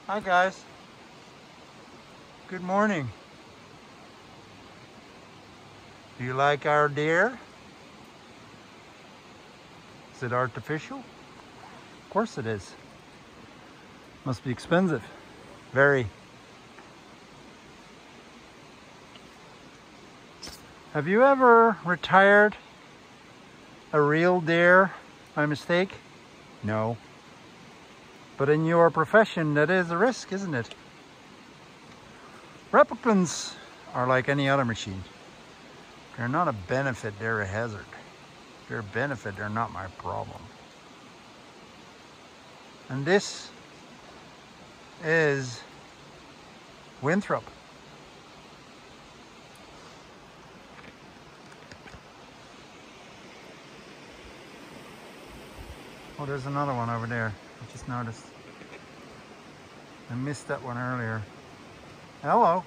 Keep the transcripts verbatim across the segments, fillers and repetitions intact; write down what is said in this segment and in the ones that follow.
Hi guys. Good morning. Do you like our deer? Is it artificial? Of course it is. Must be expensive. Very. Have you ever retired a real deer by mistake? No. But in your profession, that is a risk, isn't it? Replicants are like any other machine. They're not a benefit, they're a hazard. If they're a benefit, they're not my problem. And this is Winthrop. Oh, there's another one over there. I just noticed. I missed that one earlier. Hello.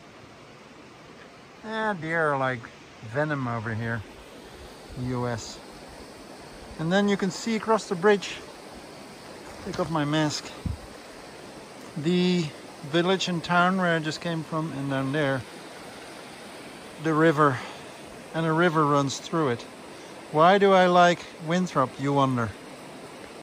Ah, deer are like venom over here in the U S. And then you can see across the bridge, take off my mask, the village and town where I just came from, and down there, the river. And a river runs through it. Why do I like Winthrop, you wonder?